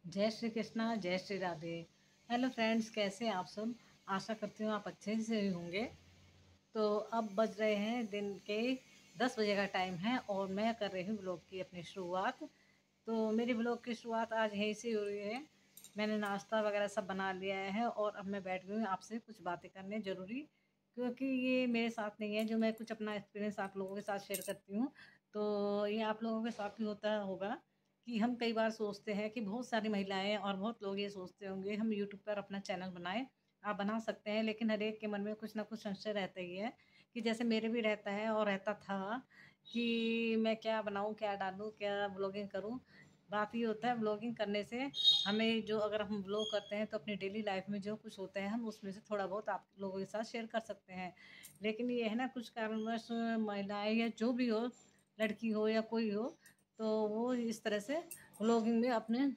जय श्री कृष्णा, जय Shri Radhe. Hello friends, कैसे हैं आप सब। आशा करती हूँ आप अच्छे से ही होंगे। तो अब बज रहे हैं दिन के 10 बजे का टाइम है और मैं कर रही हूँ ब्लॉग की अपनी शुरुआत। तो मेरी ब्लॉग की शुरुआत आज यहीं से हो रही है। मैंने नाश्ता वगैरह सब बना लिया है और अब मैं बैठ गई हूँ आपसे कुछ बातें करने ज़रूरी, क्योंकि ये मेरे साथ नहीं है जो मैं कुछ अपना एक्सपीरियंस आप लोगों के साथ शेयर करती हूँ। तो ये आप लोगों के साथ भी होता होगा कि हम कई बार सोचते हैं कि बहुत सारी महिलाएं और बहुत लोग ये सोचते होंगे हम यूट्यूब पर अपना चैनल बनाएं। आप बना सकते हैं, लेकिन हर एक के मन में कुछ ना कुछ संशय रहता ही है कि जैसे मेरे भी रहता है और रहता था कि मैं क्या बनाऊं, क्या डालूं, क्या ब्लॉगिंग करूं। बात ये होता है ब्लॉगिंग करने से हमें जो, अगर हम ब्लॉग करते हैं तो अपनी डेली लाइफ में जो कुछ होता है हम उसमें से थोड़ा बहुत आप लोगों के साथ शेयर कर सकते हैं। लेकिन ये है ना, कुछ कारणवश महिलाएं या जो भी हो, लड़की हो या कोई हो, तो वो इस तरह से व्लॉगिंग में अपने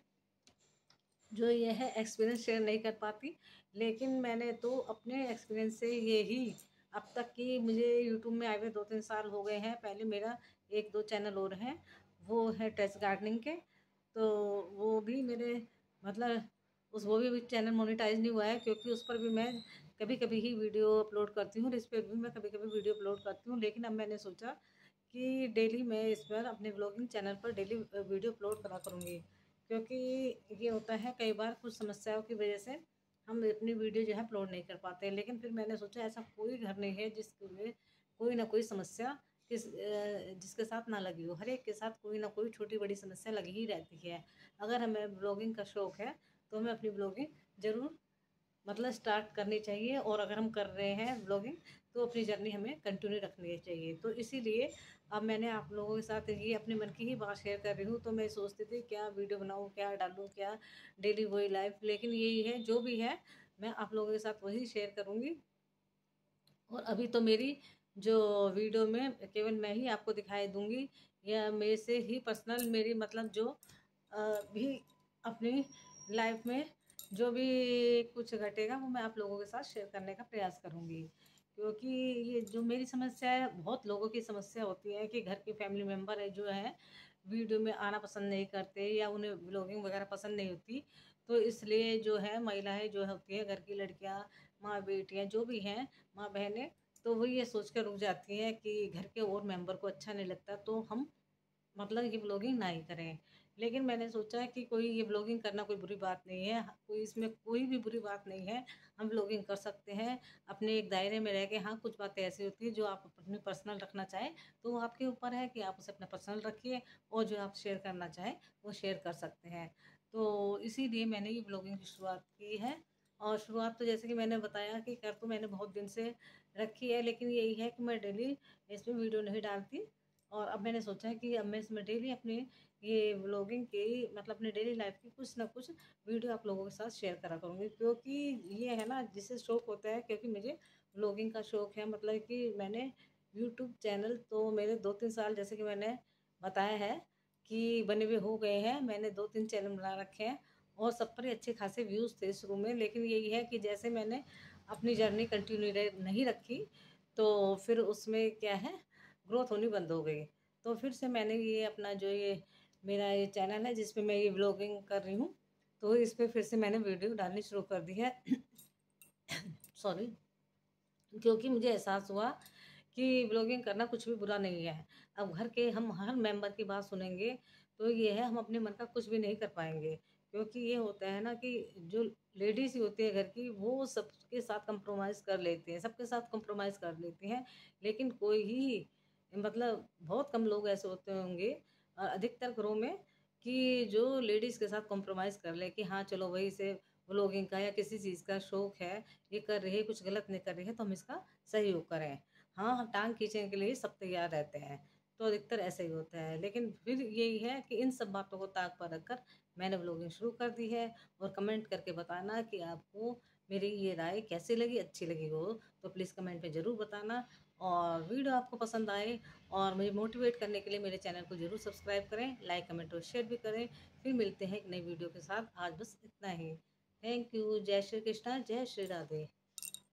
जो ये है एक्सपीरियंस शेयर नहीं कर पाती। लेकिन मैंने तो अपने एक्सपीरियंस से ये ही, अब तक की मुझे यूट्यूब में आए हुए 2-3 साल हो गए हैं। पहले मेरा 1-2 चैनल और हैं, वो है टेस्ट गार्डनिंग के। तो वो भी मेरे मतलब वो भी अभी चैनल मोनेटाइज नहीं हुआ है, क्योंकि उस पर भी मैं कभी कभी ही वीडियो अपलोड करती हूँ और इस पर भी मैं कभी कभी वीडियो अपलोड करती हूँ। लेकिन अब मैंने सोचा कि डेली मैं इस पर अपने ब्लॉगिंग चैनल पर डेली वीडियो अपलोड करा करूँगी, क्योंकि ये होता है कई बार कुछ समस्याओं की वजह से हम अपनी वीडियो जो है अपलोड नहीं कर पाते। लेकिन फिर मैंने सोचा ऐसा कोई घर नहीं है जिसके कोई ना कोई समस्या जिसके साथ ना लगी हो। हर एक के साथ कोई ना कोई छोटी बड़ी समस्या लगी ही रहती है। अगर हमें ब्लॉगिंग का शौक़ है तो हमें अपनी ब्लॉगिंग ज़रूर स्टार्ट करनी चाहिए, और अगर हम कर रहे हैं ब्लॉगिंग तो अपनी जर्नी हमें कंटिन्यू रखनी चाहिए। तो इसीलिए अब मैंने आप लोगों के साथ ये अपने मन की ही बात शेयर कर रही हूँ। तो मैं सोचती थी क्या वीडियो बनाऊँ, क्या डालूँ, क्या डेली वही लाइफ, लेकिन यही है जो भी है मैं आप लोगों के साथ वही शेयर करूँगी। और अभी तो मेरी जो वीडियो में केवल मैं ही आपको दिखाई दूंगी, या मेरे से ही पर्सनल मेरी जो भी अपनी लाइफ में जो भी कुछ घटेगा वो मैं आप लोगों के साथ शेयर करने का प्रयास करूंगी। क्योंकि ये जो मेरी समस्या है, बहुत लोगों की समस्या होती है कि घर के फैमिली मेम्बर है जो है वीडियो में आना पसंद नहीं करते या उन्हें व्लॉगिंग वगैरह पसंद नहीं होती। तो इसलिए जो है महिलाएं जो होती है, घर की लड़कियां, माँ बेटियां जो भी हैं, माँ बहनें, तो वो ये सोच कर रुक जाती हैं कि घर के और मेंबर को अच्छा नहीं लगता तो हम ये ब्लॉगिंग ना ही करें। लेकिन मैंने सोचा कि कोई ये ब्लॉगिंग करना कोई बुरी बात नहीं है, कोई इसमें कोई भी बुरी बात नहीं है। हम ब्लॉगिंग कर सकते हैं अपने एक दायरे में रह के। हाँ, कुछ बातें ऐसी होती है जो आप अपनी पर्सनल रखना चाहें तो वो आपके ऊपर है कि आप उसे अपना पर्सनल रखिए, और जो आप शेयर करना चाहें वो शेयर कर सकते हैं। तो इसीलिए मैंने ये ब्लॉगिंग की शुरुआत की है। और शुरुआत तो जैसे कि मैंने बताया कि कर तो मैंने बहुत दिन से रखी है, लेकिन यही है कि मैं डेली इसमें वीडियो नहीं डालती। और अब मैंने सोचा है कि अब मैं इसमें डेली अपने ये व्लॉगिंग की अपनी डेली लाइफ की कुछ ना कुछ वीडियो आप लोगों के साथ शेयर करा करूँगी। क्योंकि ये है ना, जिसे शौक होता है, क्योंकि मुझे व्लॉगिंग का शौक है। कि मैंने यूट्यूब चैनल तो मेरे 2-3 साल जैसे कि मैंने बताया है कि बने हुए हो गए हैं। मैंने 2-3 चैनल बना रखे हैं और सब पर ही अच्छे खासे व्यूज़ थे शुरू में। लेकिन यही है कि जैसे मैंने अपनी जर्नी कंटिन्यू नहीं रखी तो फिर उसमें क्या है, ग्रोथ होनी बंद हो गई। तो फिर से मैंने ये अपना जो ये मेरा ये चैनल है जिस पे मैं ये व्लॉगिंग कर रही हूँ, तो इस पे फिर से मैंने वीडियो डालनी शुरू कर दी है। सॉरी। क्योंकि मुझे एहसास हुआ कि ब्लॉगिंग करना कुछ भी बुरा नहीं है। अब घर के हम हर मेंबर की बात सुनेंगे तो ये है, हम अपने मन का कुछ भी नहीं कर पाएंगे। क्योंकि ये होता है ना कि जो लेडीज़ ही होती है घर की, वो सबके साथ कंप्रोमाइज़ कर लेती हैं, सबके साथ कंप्रोमाइज़ कर लेती हैं। लेकिन कोई ही बहुत कम लोग ऐसे होते होंगे अधिकतर घरों में, कि जो लेडीज़ के साथ कंप्रोमाइज़ कर ले कि हाँ चलो वही से व्लॉगिंग का या किसी चीज़ का शौक है, ये कर रही है, कुछ गलत नहीं कर रही है तो हम इसका सहयोग करें। हाँ, हम टाँग खींचने के लिए सब तैयार रहते हैं। तो अधिकतर ऐसा ही होता है। लेकिन फिर यही है कि इन सब बातों को ताक पर रखकर मैंने व्लॉगिंग शुरू कर दी है। और कमेंट करके बताना कि आपको मेरी ये राय कैसी लगी, अच्छी लगी हो तो प्लीज़ कमेंट में ज़रूर बताना। और वीडियो आपको पसंद आए और मुझे मोटिवेट करने के लिए मेरे चैनल को ज़रूर सब्सक्राइब करें, लाइक, कमेंट और शेयर भी करें। फिर मिलते हैं एक नई वीडियो के साथ। आज बस इतना ही। Thank you. जय श्री कृष्णा, जय श्री राधे।